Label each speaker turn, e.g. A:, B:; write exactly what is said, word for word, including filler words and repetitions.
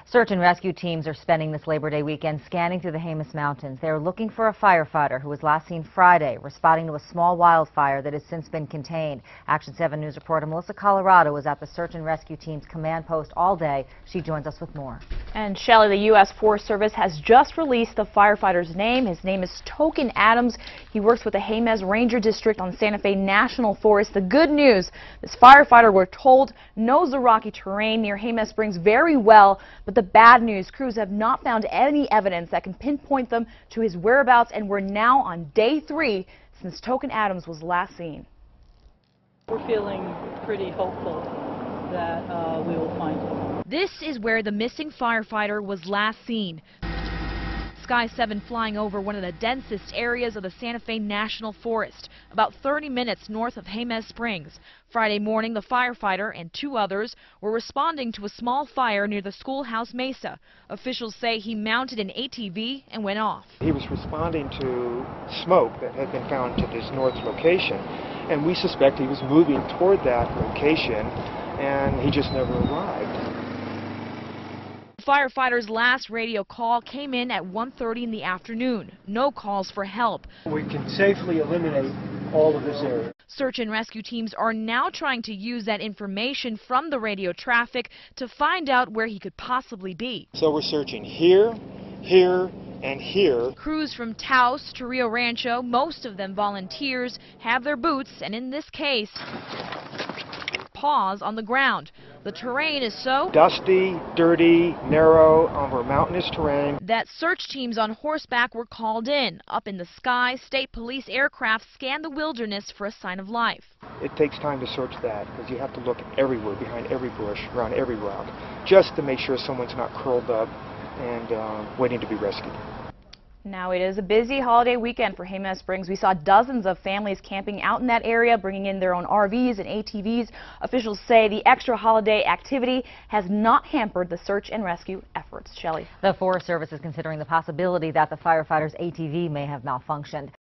A: Search and rescue teams are spending this Labor Day weekend scanning through the Jemez Mountains. They are looking for a firefighter who was last seen Friday responding to a small wildfire that has since been contained. Action seven News reporter Melissa Colorado was at the search and rescue team's command post all day. She joins us with more.
B: And Shelley, the U S Forest Service has just released the firefighter's name. His name is Token Adams. He works with the Jemez Ranger District on Santa Fe National Forest. The good news, this firefighter, we're told, knows the rocky terrain near Jemez Springs very well, but the bad news, crews have not found any evidence that can pinpoint them to his whereabouts, and we're now on day three since Token Adams was last seen.
C: We're feeling pretty hopeful that uh, we will find him.
B: This is where the missing firefighter was last seen. Sky seven flying over one of the densest areas of the Santa Fe National Forest, about thirty minutes north of Jemez Springs. Friday morning, the firefighter and two others were responding to a small fire near the schoolhouse mesa. Officials say he mounted an A T V and went off.
D: He was responding to smoke that had been found to this north location, and we suspect he was moving toward that location, and he just never arrived.
B: The firefighter's last radio call came in at one thirty in the afternoon. No calls for help.
E: We can safely eliminate all of this area.
B: Search and rescue teams are now trying to use that information from the radio traffic to find out where he could possibly be.
D: So we're searching here, here, and here.
B: Crews from Taos to Rio Rancho, most of them volunteers, have their boots and, in this case, paws on the ground. The terrain is so
D: dusty, dirty, narrow, over mountainous terrain
B: that search teams on horseback were called in. Up in the sky, state police aircraft scan the wilderness for a sign of life.
D: It takes time to search that because you have to look everywhere, behind every bush, around every rock, just to make sure someone's not curled up and uh, waiting to be rescued.
B: Now it is a busy holiday weekend for Jemez Springs. We saw dozens of families camping out in that area, bringing in their own R Vs and A T Vs. Officials say the extra holiday activity has not hampered the search and rescue efforts. Shelley.
A: The Forest Service is considering the possibility that the firefighter's A T V may have malfunctioned.